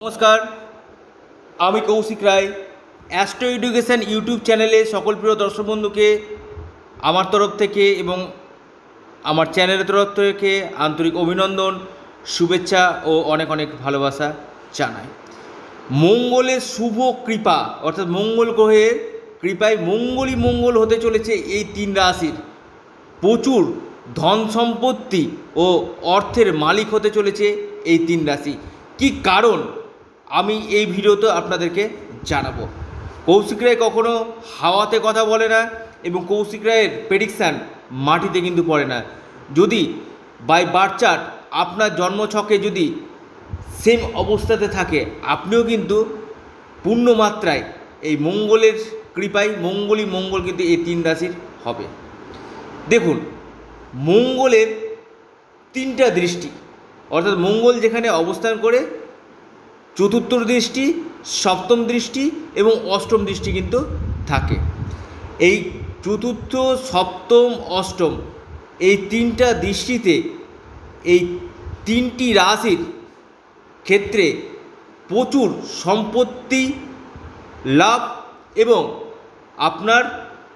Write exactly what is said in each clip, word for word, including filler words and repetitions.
नमस्कार आमी Kaushik Roy astro education YouTube चैनेले सकल प्रिय दर्शक बंधु के आमार तरफ थेके एबं आमार चैनेलेर तरफ थेके आंतरिक अभिनंदन शुभेच्छा और अनेक अनेक भालोबासा जानाई। मंगलेर शुभ कृपा अर्थात मंगल ग्रहेर कृपाय मंगलई मंगल होते चलेছে এই तीन राशिर प्रचुर धन सम्पत्ति और अर्थेर मालिक होते चलेছে এই तीन राशि। कि कारण आमी এই ভিডিওতে আপনাদেরকে জানাবো। কৌশিক রায় কখনো হাওয়াতে কথা বলে না এবং কৌশিক রায়ের প্রেডিকশান মাটিতে কিন্তু পড়ে না। যদি বাই বার্থ চার্ট আপনার জন্মছকে যদি সেম অবস্থাতে থাকে আপনিও কিন্তু পূর্ণ মাত্রায় এই মঙ্গলের কৃপায় মঙ্গলই মঙ্গল কিন্তু এই তিন রাশির হবে। দেখুন মঙ্গলের তিনটা দৃষ্টি অর্থাৎ মঙ্গল যেখানে অবস্থান করে চতুর্থ দৃষ্টি, সপ্তম দৃষ্টি এবং অষ্টম দৃষ্টি কিন্তু থাকে। এই চতুর্থ, সপ্তম, অষ্টম এই তিনটা দৃষ্টিতে এই তিনটি রাশির ক্ষেত্রে প্রচুর সম্পত্তি লাভ এবং আপনার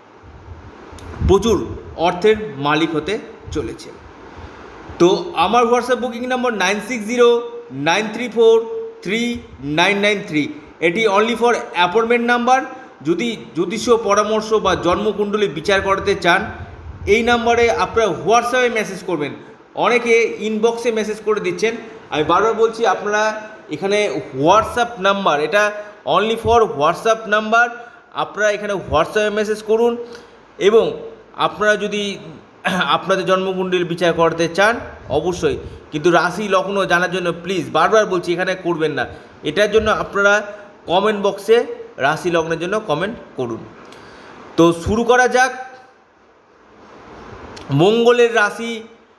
প্রচুর অর্থের মালিক হতে চলেছে। তো আমার WhatsApp booking number nine six zero nine three four three nine nine three এটি অনলি ফর অ্যাপয়েন্টমেন্ট নাম্বার। যদি জ্যোতিষীয় পরামর্শ বা জন্মকুণ্ডলী বিচার করাতে চান এই নাম্বারে আপনারা হোয়াটসঅ্যাপে মেসেজ করবেন। অনেকে ইনবক্সে মেসেজ করে দিচ্ছেন, আমি বারবার বলছি আপনারা এখানে হোয়াটসঅ্যাপ নাম্বার, এটা অনলি ফর হোয়াটসঅ্যাপ নাম্বার, আপনারা এখানে হোয়াটসঅ্যাপে মেসেজ করুন। এবং আপনারা যদি আপনাদের জন্মকুণ্ডলী বিচার করতে চান অবশ্যই, কিন্তু রাশি লগ্ন জানার জন্য প্লিজ বারবার বলছি এখানে করবেন না। এটার জন্য আপনারা কমেন্ট বক্সে রাশি লগ্নের জন্য কমেন্ট করুন। তো শুরু করা যাক। মঙ্গলের রাশি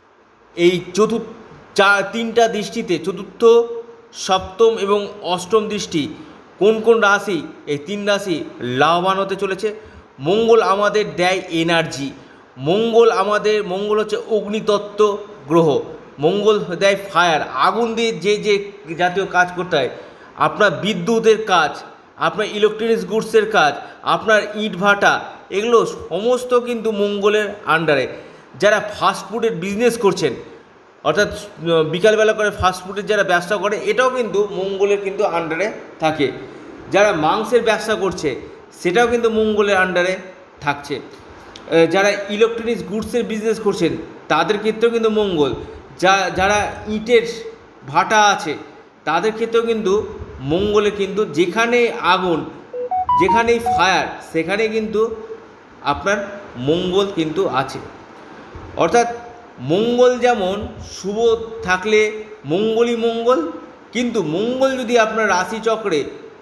এই চতুর্থ চার তিনটা দৃষ্টিতে চতুর্থ, সপ্তম এবং অষ্টম দৃষ্টি কোন কোন রাশি এই তিন রাশি লাভবান হতে চলেছে। মঙ্গল আমাদের দেয় এনার্জি, মঙ্গল আমাদের মঙ্গল হচ্ছে অগ্নিতত্ত্ব গ্রহ, মঙ্গল দেয় ফায়ার, আগুন দিয়ে যে যে জাতীয় কাজ করতে হয়, আপনার বিদ্যুতের কাজ, আপনার ইলেকট্রনিক্স গুডসের কাজ, আপনার ইট ভাটা, এগুলো সমস্ত কিন্তু মঙ্গলের আন্ডারে। যারা ফাস্টফুডের বিজনেস করছেন অর্থাৎ বিকালবেলা করে ফাস্টফুডের যারা ব্যবসা করে এটাও কিন্তু মঙ্গলের কিন্তু আন্ডারে থাকে। যারা মাংসের ব্যবসা করছে সেটাও কিন্তু মঙ্গলের আন্ডারে থাকছে। যারা ইলেকট্রনিক্স গুডসের বিজনেস করছেন তাদের ক্ষেত্রেও কিন্তু মঙ্গল, যা যারা ইটের ভাটা আছে তাদের ক্ষেত্রেও কিন্তু মঙ্গলে কিন্তু যেখানে আগুন যেখানেই ফায়ার সেখানে কিন্তু আপনার মঙ্গল কিন্তু আছে। অর্থাৎ মঙ্গল যেমন শুভ থাকলে মঙ্গলই মঙ্গল, কিন্তু মঙ্গল যদি আপনার রাশিচক্রে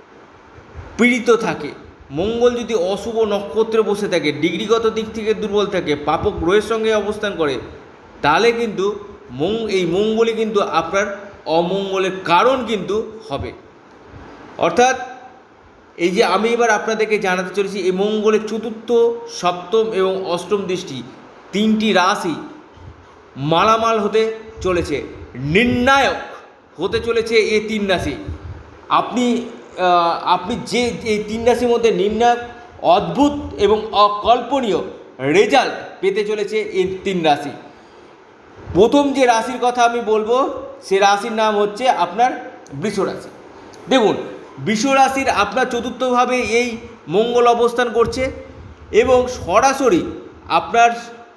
পীড়িত থাকে, মঙ্গল যদি অশুভ নক্ষত্রে বসে থাকে, ডিগ্রিগত দিক থেকে দুর্বল থাকে, পাপক গ্রহের সঙ্গে অবস্থান করে, তাহলে কিন্তু এই মঙ্গলই কিন্তু আপনার অমঙ্গলের কারণ কিন্তু হবে। অর্থাৎ এই যে আমি এবার আপনাদেরকে জানাতে চলেছি এই মঙ্গলের চতুর্থ, সপ্তম এবং অষ্টম দৃষ্টি তিনটি রাশি মালামাল হতে চলেছে, নির্ণায়ক হতে চলেছে এই তিন রাশি। আপনি আপনি যে এই তিন রাশির মধ্যে নির্ণায়ক অদ্ভুত এবং অকল্পনীয় রেজাল্ট পেতে চলেছে এই তিন রাশি। প্রথম যে রাশির কথা আমি বলবো সে রাশির নাম হচ্ছে আপনার বৃষ রাশি। দেখুন বৃষ রাশির আপনার চতুর্থভাবে এই মঙ্গল অবস্থান করছে এবং সরাসরি আপনার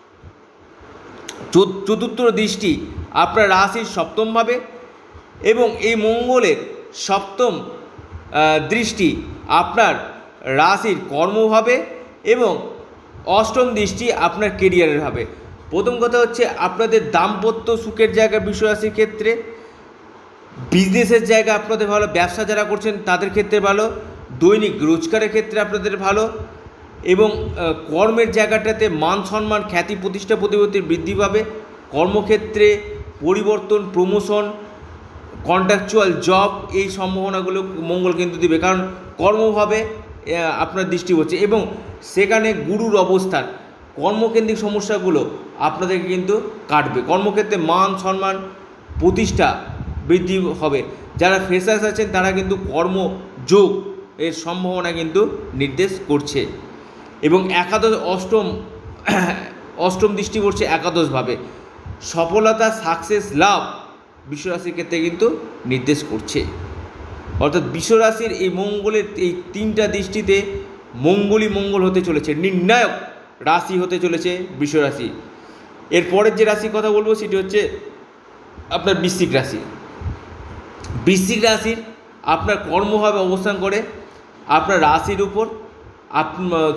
চতুর্থ দৃষ্টি আপনার রাশির সপ্তমভাবে এবং এই মঙ্গলের সপ্তম দৃষ্টি আপনার রাশির কর্মভাবে এবং অষ্টম দৃষ্টি আপনার কেরিয়ারের হবে। প্রথম কথা হচ্ছে আপনাদের দাম্পত্য সুখের জায়গা বৃষ রাশির ক্ষেত্রে, বিজনেসের জায়গা আপনাদের ভালো, ব্যবসা যারা করছেন তাদের ক্ষেত্রে ভালো, দৈনিক রোজগারের ক্ষেত্রে আপনাদের ভালো এবং কর্মের জায়গাটাতে মান সম্মান খ্যাতি প্রতিষ্ঠা প্রতিপত্তির বৃদ্ধি পাবে। কর্মক্ষেত্রে পরিবর্তন, প্রমোশন, কন্ট্রাকচুয়াল জব এই সম্ভাবনাগুলো মঙ্গল কিন্তু দিবে, কারণ কর্মভাবে আপনার দৃষ্টি হচ্ছে এবং সেখানে গুরুর অবস্থান কর্মকেন্দ্রিক সমস্যাগুলো আপনাদেরকে কিন্তু কাটবে। কর্মক্ষেত্রে মান সম্মান প্রতিষ্ঠা বৃদ্ধি হবে। যারা ফ্রেশার্স আছেন তারা কিন্তু কর্মযোগ এর সম্ভাবনা কিন্তু নির্দেশ করছে। এবং একাদশ অষ্টম অষ্টম দৃষ্টি পড়ছে একাদশভাবে, সফলতা সাকসেস লাভ বিশ্বরাশির ক্ষেত্রে কিন্তু নির্দেশ করছে। অর্থাৎ বিশ্বরাশির এই মঙ্গলের এই তিনটা দৃষ্টিতে মঙ্গলই মঙ্গল হতে চলেছে, নির্ণায়ক রাশি হতে চলেছে বিশ্বরাশি। এরপরের যে রাশির কথা বলবো সেটি হচ্ছে আপনার বৃশ্চিক রাশি। বৃশ্চিক রাশির আপনার কর্মভাবে অবস্থান করে আপনার রাশির উপর আপ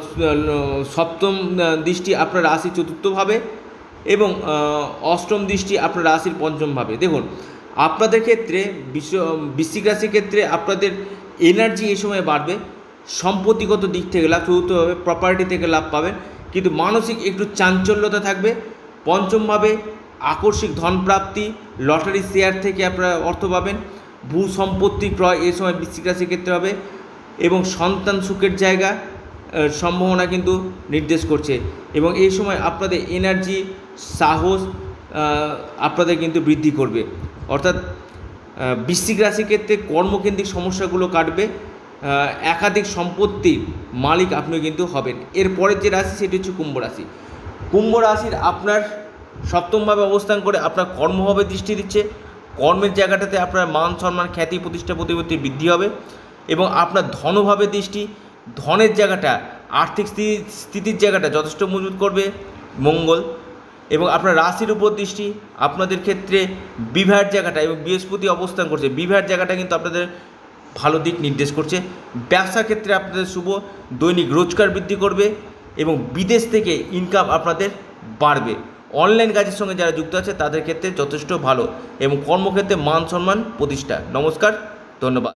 সপ্তম দৃষ্টি আপনার রাশির চতুর্থভাবে এবং অষ্টম দৃষ্টি আপনার রাশির পঞ্চমভাবে। দেখুন আপনাদের ক্ষেত্রে বিশ্ব বৃশ্চিক রাশির ক্ষেত্রে আপনাদের এনার্জি এই সময় বাড়বে, সম্পত্তিগত দিক থেকে লাভ, চতুর্থভাবে প্রপার্টি থেকে লাভ পাবেন, কিন্তু মানসিক একটু চাঞ্চল্যতা থাকবে। পঞ্চমভাবে আকস্মিক ধনপ্রাপ্তি, লটারি শেয়ার থেকে আপনারা অর্থ পাবেন, ভূ সম্পত্তি ক্রয় এই সময় বৃশ্চিক রাশির ক্ষেত্রে হবে এবং সন্তান সুখের জায়গা সম্ভাবনা কিন্তু নির্দেশ করছে। এবং এই সময় আপনাদের এনার্জি সাহস আপনাদের কিন্তু বৃদ্ধি করবে। অর্থাৎ বৃশ্চিক রাশির ক্ষেত্রে কর্মকেন্দ্রিক সমস্যাগুলো কাটবে, একাধিক সম্পত্তির মালিক আপনি কিন্তু হবেন। এরপরের যে রাশি সেটি হচ্ছে কুম্ভ রাশি। কুম্ভ রাশির আপনার সপ্তমভাবে অবস্থান করে আপনার কর্মভাবে দৃষ্টি দিচ্ছে, কর্মের জায়গাটাতে আপনার মান সম্মান খ্যাতি প্রতিষ্ঠা প্রতিপত্তি বৃদ্ধি হবে এবং আপনার ধনভাবে দৃষ্টি, ধনের জায়গাটা আর্থিক স্থিতি স্থিতির জায়গাটা যথেষ্ট মজবুত করবে মঙ্গল। এবং আপনার রাশির উপর দৃষ্টি আপনাদের ক্ষেত্রে বিবাহের জায়গাটা, এবং বৃহস্পতি অবস্থান করছে, বিবাহের জায়গাটা কিন্তু আপনাদের ভালো দিক নির্দেশ করছে। ব্যবসা ক্ষেত্রে আপনাদের শুভ, দৈনিক রোজগার বৃদ্ধি করবে এবং বিদেশ থেকে ইনকাম আপনাদের বাড়বে। অনলাইন কাজের সঙ্গে যারা যুক্ত আছে তাদের ক্ষেত্রে যথেষ্ট ভালো এবং কর্মক্ষেত্রে মান সম্মান প্রতিষ্ঠা। নমস্কার, ধন্যবাদ।